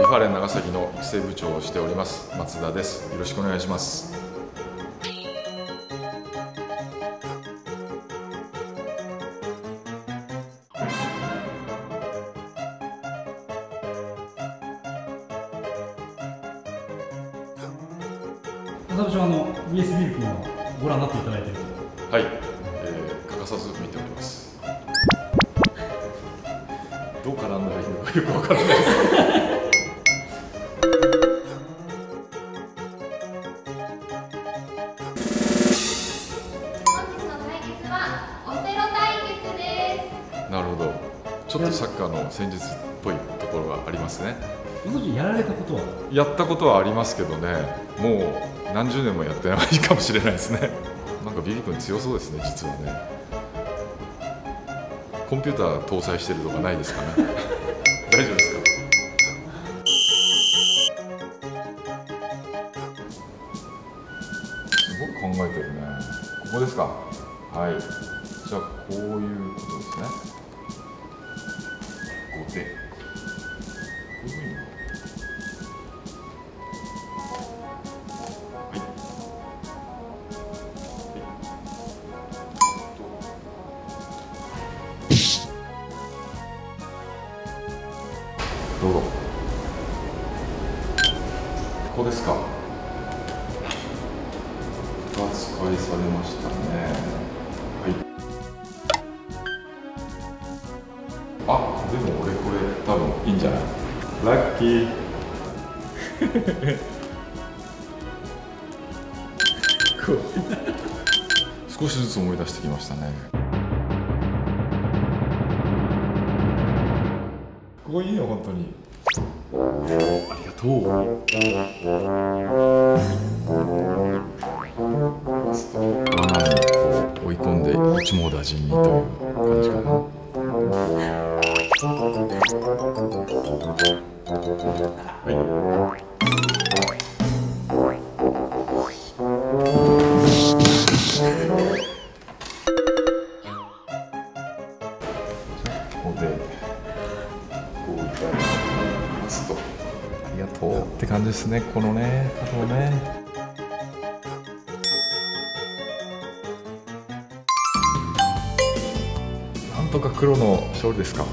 ファーレン長崎の育成部長をしております松田です。よろしくお願いします。 松田部長、BS ビル君をご覧になっていただいていると。 はい、欠かさず見ております。どう絡んだらいいのかよくわからないです。なるほど、ちょっとサッカーの戦術っぽいところがありますね。 やられたことは？ やったことはありますけどね、もう何十年もやってないかもしれないですね。なんかビビ君強そうですね、実はね。コンピューター搭載してるとかないですかね。大丈夫ですか？すごく考えてるね。ここですか。はい、じゃあこういうことですね。後手、こういうふうに、どうぞ。ここですか。2つ返されましたね。はい。あ、でも俺これ多分いいんじゃない？ラッキー。少しずつ思い出してきましたね。ここいいよ本当に。ありがとう。罠にこう追い込んで一網打尽にという感じかな。はい。ここでこういただきますと、ありがとうって感じですね。このね、角をね。なんとか黒の勝利ですか。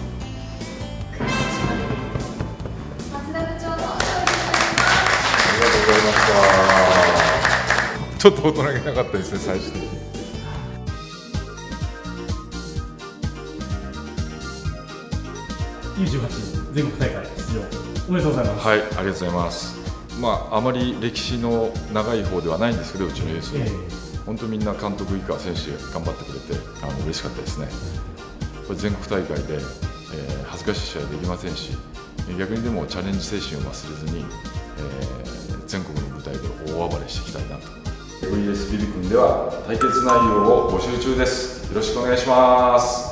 松田部長の勝利です。ありがとうございました。ちょっと大人げなかったですね、最終的に。 U18 全国大会出場おめでとうございます。 はい、ありがとうございます。あまり歴史の長い方ではないんですけど、うちのエースも、本当みんな監督以下選手頑張ってくれて嬉しかったですね。これ全国大会で、恥ずかしい試合できませんし、逆にでもチャレンジ精神を忘れずに、全国の舞台で大暴れしていきたいなと。VS ビル君では対決内容を募集中です。よろしくお願いします。